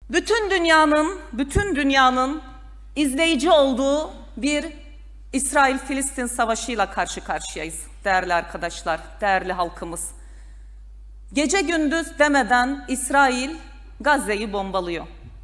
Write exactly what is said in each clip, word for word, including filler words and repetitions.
Bütün dünyanın, bütün dünyanın izleyici olduğu bir İsrail-Filistin savaşıyla karşı karşıyayız değerli arkadaşlar, değerli halkımız. Gece gündüz demeden İsrail Gazze'yi bombalıyor.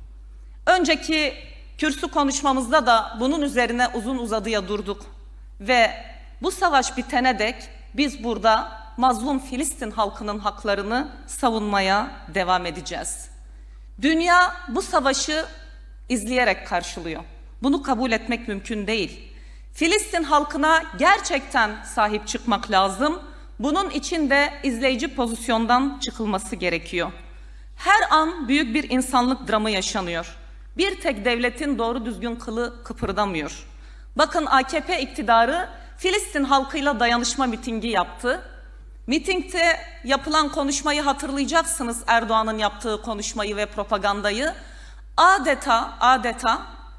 Önceki kürsü konuşmamızda da bunun üzerine uzun uzadıya durduk ve bu savaş bitene dek biz burada mazlum Filistin halkının haklarını savunmaya devam edeceğiz. Dünya bu savaşı izleyerek karşılıyor. Bunu kabul etmek mümkün değil. Filistin halkına gerçekten sahip çıkmak lazım. Bunun için de izleyici pozisyondan çıkılması gerekiyor. Her an büyük bir insanlık dramı yaşanıyor. Bir tek devletin doğru düzgün kılı kıpırdamıyor. Bakın A K P iktidarı Filistin halkıyla dayanışma mitingi yaptı. Mitingde yapılan konuşmayı hatırlayacaksınız, Erdoğan'ın yaptığı konuşmayı ve propagandayı. Adeta, adeta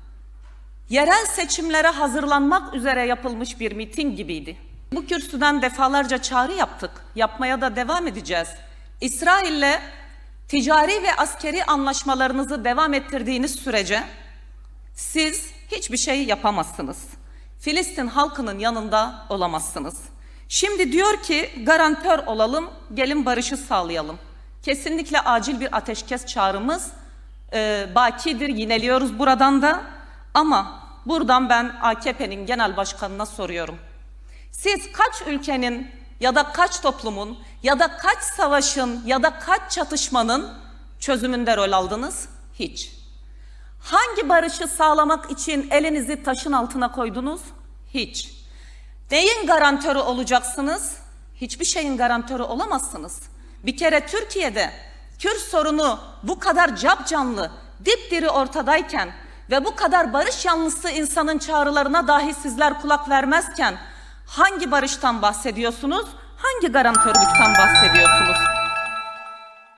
yerel seçimlere hazırlanmak üzere yapılmış bir miting gibiydi. Bu kürsüden defalarca çağrı yaptık, yapmaya da devam edeceğiz. İsrail'le ticari ve askeri anlaşmalarınızı devam ettirdiğiniz sürece siz hiçbir şey yapamazsınız. Filistin halkının yanında olamazsınız. Şimdi diyor ki garantör olalım, gelin barışı sağlayalım. Kesinlikle acil bir ateşkes çağrımız e, bakidir, yineliyoruz buradan da. Ama buradan ben A K P'nin genel başkanına soruyorum. Siz kaç ülkenin ya da kaç toplumun ya da kaç savaşın ya da kaç çatışmanın çözümünde rol aldınız? Hiç. Hangi barışı sağlamak için elinizi taşın altına koydunuz? Hiç. Neyin garantörü olacaksınız? Hiçbir şeyin garantörü olamazsınız. Bir kere Türkiye'de Kürt sorunu bu kadar capcanlı, dipdiri ortadayken ve bu kadar barış yanlısı insanın çağrılarına dahi sizler kulak vermezken hangi barıştan bahsediyorsunuz? Hangi garantörlükten bahsediyorsunuz?